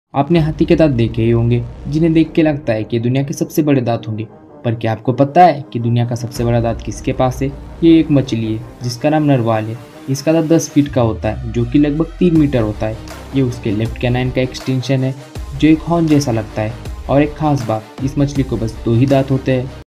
आपने हाथी के दांत देखे ही होंगे, जिन्हें देख के लगता है कि दुनिया के सबसे बड़े दांत होंगे। पर क्या आपको पता है कि दुनिया का सबसे बड़ा दांत किसके पास है? ये एक मछली है जिसका नाम नरवाल है। इसका दांत 10 फीट का होता है, जो कि लगभग 3 मीटर होता है। ये उसके लेफ्ट कैनाइन का एक्सटेंशन है, जो एक हॉर्न जैसा लगता है। और एक खास बात, इस मछली को बस 2 ही दांत होते हैं।